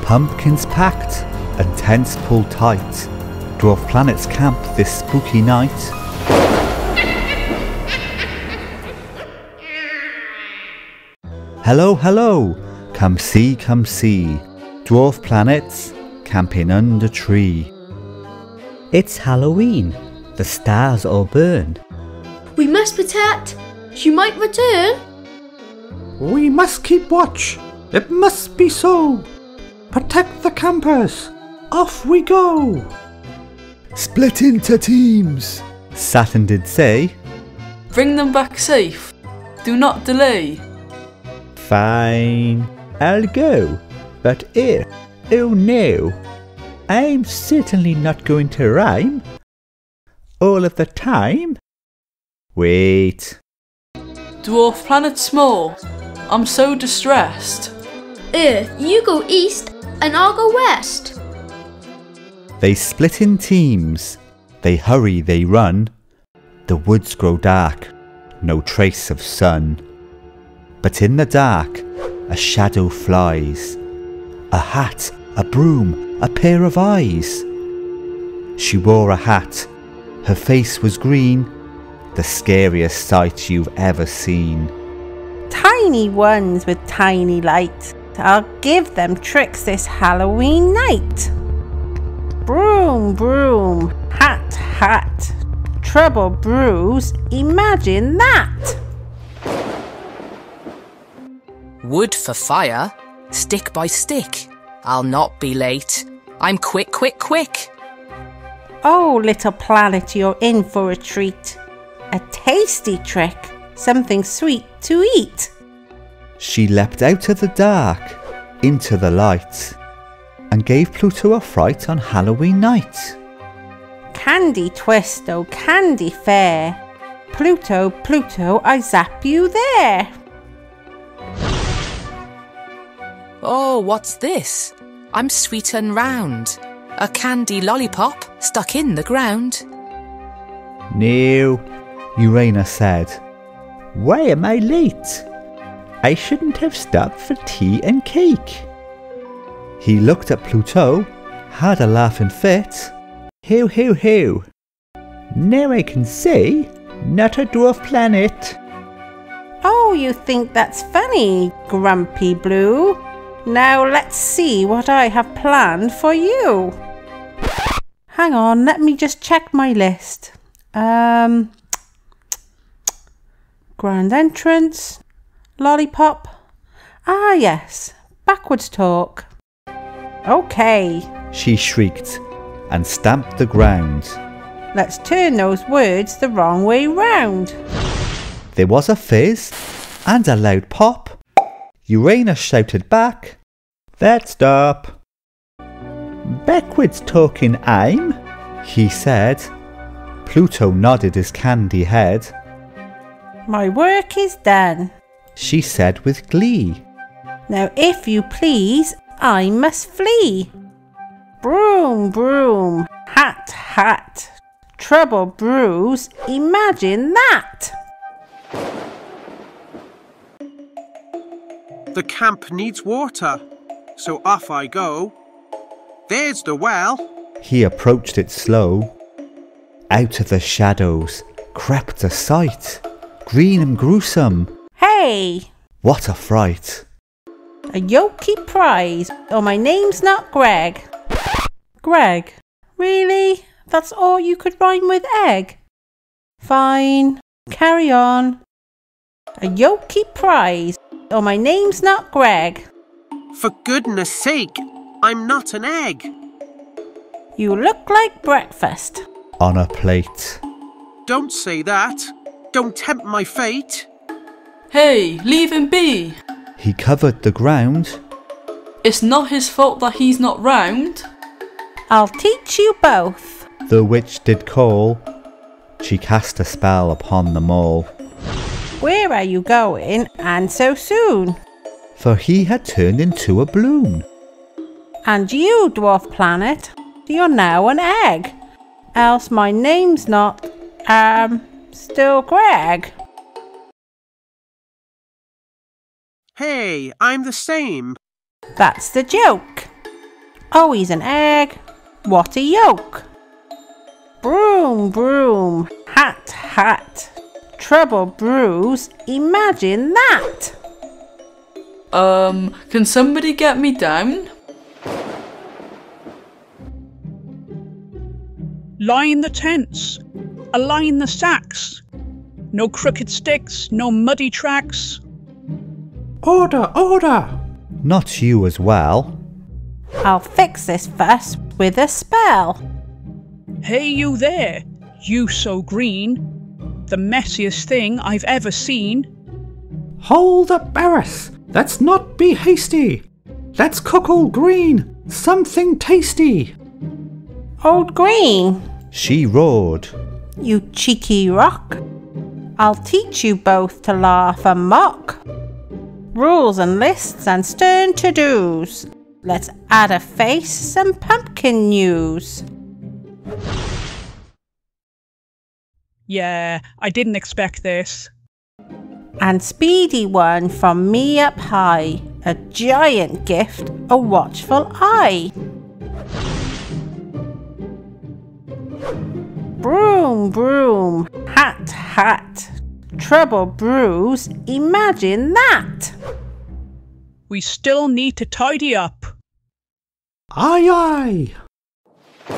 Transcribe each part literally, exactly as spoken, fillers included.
Pumpkins packed and tents pulled tight. Dwarf planets camp this spooky night. Hello, hello, come see, come see. Dwarf planets camping under tree. It's Halloween, the stars all burn. We must protect, she might return. We must keep watch, it must be so. Protect the campers, off we go. Split into teams, Saturn did say. Bring them back safe, do not delay. Fine, I'll go, but if, oh no, I'm certainly not going to rhyme. All of the time? Wait. Dwarf planet small, I'm so distressed. Earth, you go east and I'll go west. They split in teams, they hurry, they run. The woods grow dark, no trace of sun. But in the dark, a shadow flies. A hat, a broom, a pair of eyes. She wore a hat, her face was green, the scariest sight you've ever seen. Tiny ones with tiny light, I'll give them tricks this Halloween night. Broom, broom, hat, hat, trouble brews, imagine that. Wood for fire, stick by stick. I'll not be late. I'm quick, quick, quick. Oh, little planet, you're in for a treat. A tasty trick, something sweet to eat. She leapt out of the dark, into the light, and gave Pluto a fright on Halloween night. Candy twist, oh candy fair. Pluto, Pluto, I zap you there. Oh, what's this? I'm sweet and round. A candy lollipop stuck in the ground. No, Uranus said. Why am I late? I shouldn't have stopped for tea and cake. He looked at Pluto, had a laughing fit. Hoo hoo hoo. Now I can say, not a dwarf planet. Oh, you think that's funny, Grumpy Blue? Now let's see what I have planned for you. Hang on, let me just check my list. Um, grand entrance, lollipop. Ah yes, backwards talk. Okay. She shrieked and stamped the ground. Let's turn those words the wrong way round. There was a fizz and a loud pop. Uranus shouted back, "Let's stop." "Backwards talking I'm," he said. Pluto nodded his candy head. My work is done, she said with glee. Now if you please, I must flee. Broom, broom, hat, hat, trouble brews, imagine that. The camp needs water, so off I go. There's the well. He approached it slow. Out of the shadows crept a sight, green and gruesome. Hey! What a fright! A yolky prize, oh my name's not Greg. Greg? Really? That's all you could rhyme with egg? Fine, carry on. A yolky prize, oh my name's not Greg. For goodness sake, I'm not an egg. You look like breakfast. On a plate. Don't say that. Don't tempt my fate. Hey, leave him be. He covered the ground. It's not his fault that he's not round. I'll teach you both. The witch did call. She cast a spell upon them all. Where are you going, and so soon? For he had turned into a balloon. And you, dwarf planet, you're now an egg. Else my name's not, um, still Greg. Hey, I'm the same. That's the joke. Oh, he's an egg. What a yolk. Broom, broom, hat, hat. Trouble brews, imagine that. Um, can somebody get me down? Line the tents, align the sacks. No crooked sticks, no muddy tracks. Order, order! Not you as well. I'll fix this fuss with a spell. Hey you there, you so green, the messiest thing I've ever seen. Hold up, Eris! Let's not be hasty! Let's cook Old Green something tasty! Old Green, She roared. you cheeky rock. I'll teach you both to laugh and mock. Rules and lists and stern to-dos. Let's add a face, some pumpkin news. Yeah, I didn't expect this. And speedy one from me up high, a giant gift, a watchful eye. Broom, broom, hat, hat. Trouble brews, imagine that. We still need to tidy up. Aye, aye!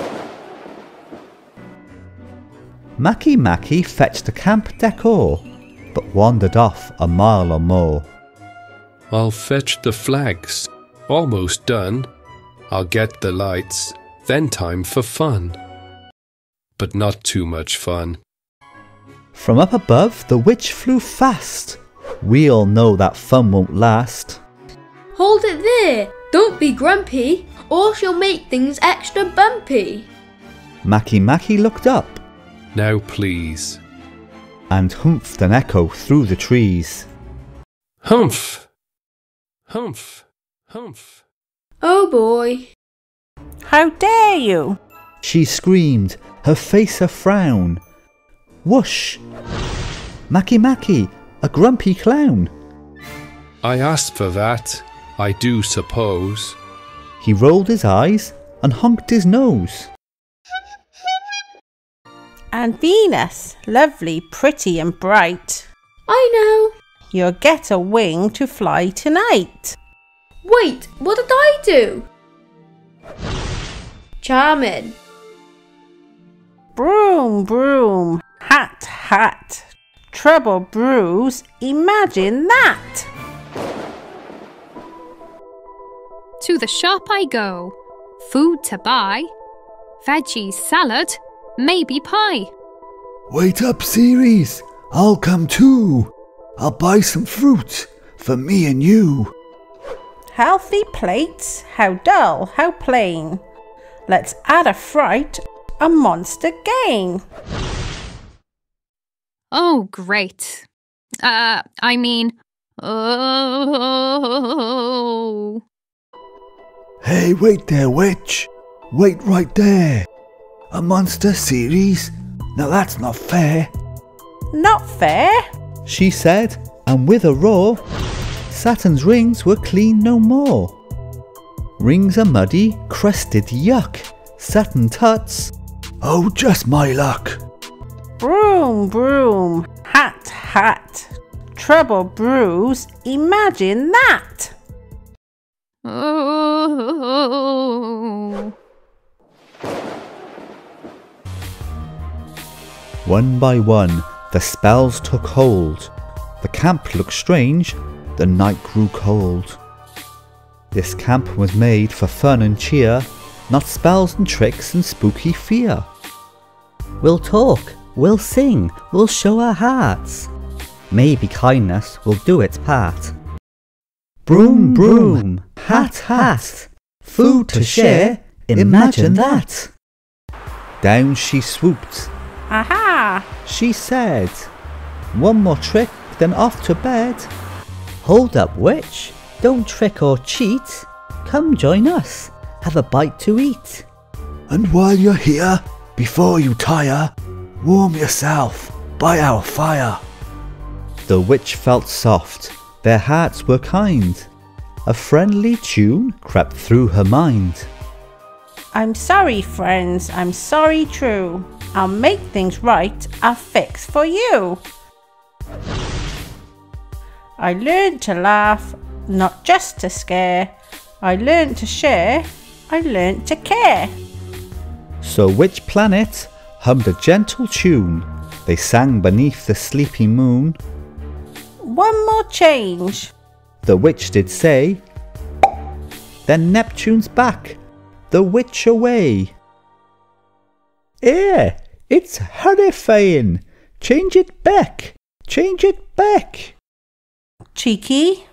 Makemake fetched the camp decor, but wandered off a mile or more. I'll fetch the flags. Almost done. I'll get the lights. Then time for fun. But not too much fun. From up above, the witch flew fast. We all know that fun won't last. Hold it there. Don't be grumpy, or she'll make things extra bumpy. Makemake looked up Now please. and humphed an echo through the trees. Humph! Humph! Humph! Oh boy. How dare you? She screamed, her face a frown. Whoosh! Makemake, a grumpy clown. I asked for that, I do suppose. He rolled his eyes and honked his nose. And Venus, lovely, pretty and bright. I know. You'll get a wing to fly tonight. Wait, what did I do? Charming. Broom, broom, hat, hat. Trouble brews, imagine that. To the shop I go, food to buy, veggies, salad, maybe pie. Wait up, Ceres, I'll come too. I'll buy some fruit for me and you. Healthy plates, how dull, how plain. Let's add a fright, a monster gain. Oh, great. Uh, I mean, oh. Hey, wait there, witch. Wait right there. A monster, Ceres? Now that's not fair. Not fair. She said, and with a roar, Saturn's rings were clean no more. Rings are muddy, crusted, yuck. Saturn tuts. Oh, just my luck. Broom, broom, hat, hat. Trouble brews, imagine that. Oh. One by one, the spells took hold. The camp looked strange, the night grew cold. This camp was made for fun and cheer, not spells and tricks and spooky fear. We'll talk, we'll sing, we'll show our hearts. Maybe kindness will do its part. Broom, broom, hat, hat, food to share, imagine that. Down she swooped. Aha! She said, one more trick, then off to bed. Hold up, witch, don't trick or cheat. Come join us, have a bite to eat. And while you're here, before you tire, warm yourself by our fire. The witch felt soft, their hearts were kind. A friendly tune crept through her mind. I'm sorry, friends, I'm sorry true. I'll make things right, I'll fix for you. I learned to laugh, not just to scare. I learned to share, I learned to care. So which planet hummed a gentle tune? They sang beneath the sleepy moon. One more change. The witch did say. Then Neptune's back, the witch away. Eh, it's horrifying. Change it back, change it back. Cheeky.